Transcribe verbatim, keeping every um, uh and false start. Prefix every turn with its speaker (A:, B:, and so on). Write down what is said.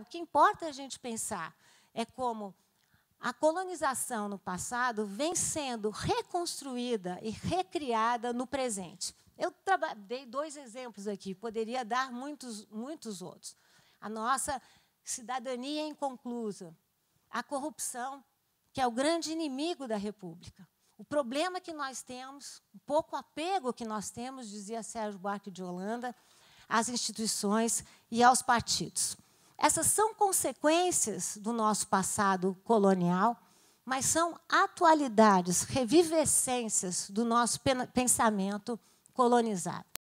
A: O que importa a gente pensar é como a colonização no passado vem sendo reconstruída e recriada no presente. Eu dei dois exemplos aqui, poderia dar muitos, muitos outros. A nossa cidadania inconclusa, a corrupção, que é o grande inimigo da República. O problema que nós temos, o pouco apego que nós temos, dizia Sérgio Buarque de Holanda, às instituições e aos partidos. Essas são consequências do nosso passado colonial, mas são atualidades, revivescências do nosso pensamento colonizado.